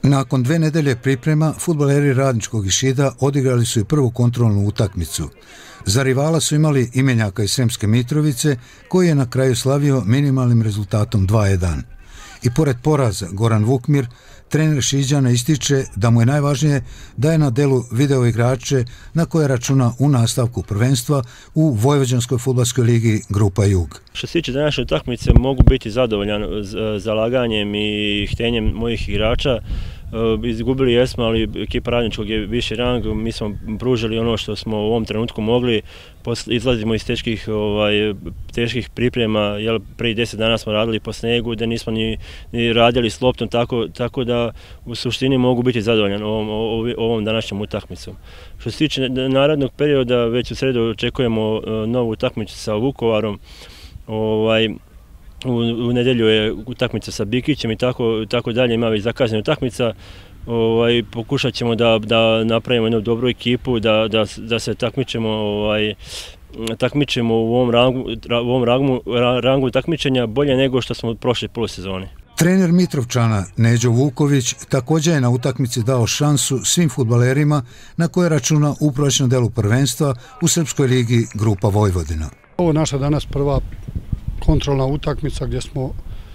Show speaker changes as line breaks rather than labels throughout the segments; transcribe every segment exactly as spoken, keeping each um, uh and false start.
Nakon dve nedelje priprema, fudbaleri Radničkog iz Šida odigrali su i prvu kontrolnu utakmicu. Za rivala su imali imenjaka iz Sremske Mitrovice, koji je na kraju slavio minimalnim rezultatom dva jedan. I pored poraza, Goran Vukmir, trener Šiđana, ističe da mu je najvažnije da je na delu video igrače na koje računa u nastavku prvenstva u Vojvođanskoj fudbalskoj ligi Grupa Jug.
Što se tiče današnje utakmice, mogu biti zadovoljan zalaganjem i htenjem mojih igrača. Izgubili jesmo, ali ekipa Radničkog je viši rang, mi smo pružili ono što smo u ovom trenutku mogli, izlazimo iz teških, ovaj, teških priprema, jel, prije deset dana smo radili po snegu, da nismo ni, ni radili s loptom, tako, tako da u suštini mogu biti zadovoljan ovom, ovom današnjom utakmicom. Što se tiče narednog perioda, već u sredu očekujemo novu utakmicu sa Vukovarom, ovaj, U, u nedjelju je utakmica sa Bikićem i tako, tako dalje, ima već zakazana utakmica. Ovaj, pokušat ćemo da, da napravimo jednu dobru ekipu, da, da, da se takmičemo, ovaj, takmičemo u ovom rangu, u ovom rangu, rangu takmičenja bolje nego što smo u prošle polusezoni.
Trener Mitrovčana Neđo Vuković također je na utakmici dao šansu svim fudbalerima na koje računa u prošlom delu prvenstva u Srpskoj ligi Grupa Vojvodina.
Ovo je naša danas prva kontrolna utakmica gdje smo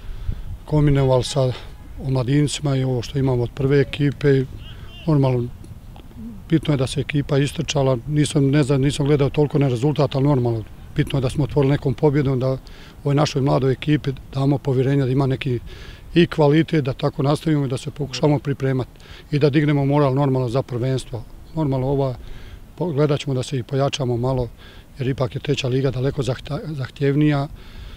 kombinovali sa omladincima i ovo što imamo od prve ekipe. Normalno, bitno je da se ekipa istrčala, nisam, ne znam, nisam gledao toliko na rezultat, ali normalno, bitno je da smo otvorili nekom pobjedom, da ovoj našoj mladoj ekipi damo povjerenja da ima neki i kvalitet, da tako nastavimo i da se pokušamo pripremati i da dignemo moral normalno za prvenstvo. Normalno ova, gledat ćemo da se i pojačamo malo, jer ipak je treća liga daleko zahtjevnija.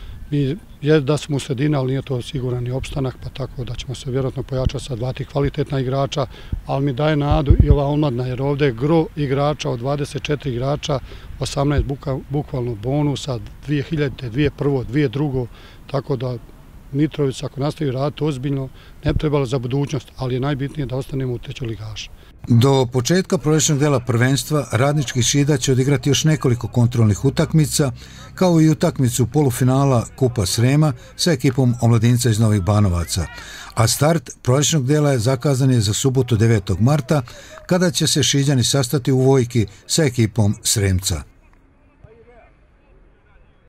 Mi je da smo u sredini, ali nije to siguran ni opstanak, pa tako da ćemo se vjerojatno pojačati sa dva tih kvalitetna igrača, ali mi daje nadu i ova omladna, jer ovdje je gro igrača od dvadeset četiri igrača, osamnaest buka, bukvalno bonusa, dvije hiljade, dvije prvo, dvije drugo, tako da Mitrovica ako nastavi raditi ozbiljno, ne trebalo za budućnost, ali je najbitnije da ostanemo u trećoj ligaši.
Do početka proljećnog dela prvenstva Radnički Šida će odigrati još nekoliko kontrolnih utakmica, kao i utakmicu polufinala Kupa Srema sa ekipom omladinca iz Novih Banovaca, a start proljećnog dela je zakazan je za subotu devetog marta, kada će se Šiđani sastati u Vojki sa ekipom Sremca.